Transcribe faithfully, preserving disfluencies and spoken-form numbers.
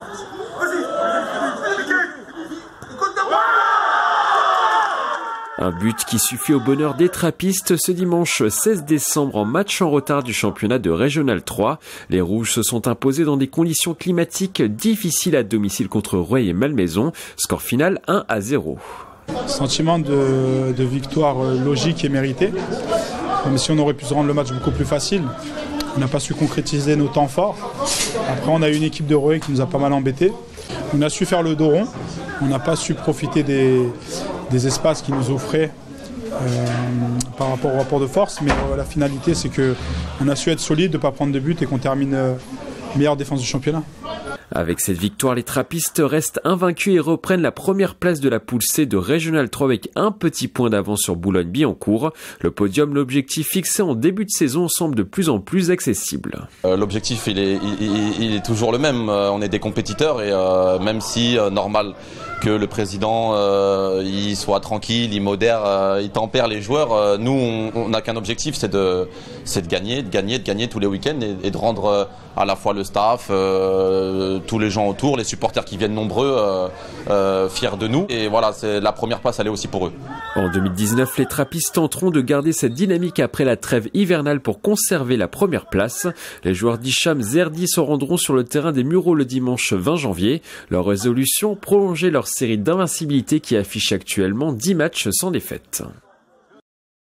Un but qui suffit au bonheur des trappistes ce dimanche seize décembre en match en retard du championnat de Régional trois. Les Rouges se sont imposés dans des conditions climatiques difficiles à domicile contre Rueil et Malmaison. Score final un à zéro. Sentiment de, de victoire logique et méritée. Même si on aurait pu se rendre le match beaucoup plus facile. On n'a pas su concrétiser nos temps forts. Après, on a eu une équipe de Rueil qui nous a pas mal embêtés. On a su faire le dos rond. On n'a pas su profiter des, des espaces qui nous offraient euh, par rapport au rapport de force. Mais euh, la finalité, c'est qu'on a su être solide, de ne pas prendre de but et qu'on termine euh, meilleure défense du championnat. Avec cette victoire, les trappistes restent invaincus et reprennent la première place de la poule C de Régional trois avec un petit point d'avance sur Boulogne-Billancourt. Le podium, l'objectif fixé en début de saison, semble de plus en plus accessible. Euh, l'objectif, il est, il, il est toujours le même. Euh, on est des compétiteurs et euh, même si, euh, normal que le président euh, il soit tranquille, il modère, euh, il tempère les joueurs, euh, nous, on n'a qu'un objectif, c'est de, c'est de gagner, de gagner, de gagner tous les week-ends et, et de rendre euh, à la fois le staff, euh, tous les gens autour, les supporters qui viennent nombreux, euh, euh, fiers de nous. Et voilà, c'est la première place, elle est aussi pour eux. En deux mille dix-neuf, les trappistes tenteront de garder cette dynamique après la trêve hivernale pour conserver la première place. Les joueurs d'Hicham Zerdi se rendront sur le terrain des Mureaux le dimanche vingt janvier. Leur résolution, prolonger leur série d'invincibilité qui affiche actuellement dix matchs sans défaite.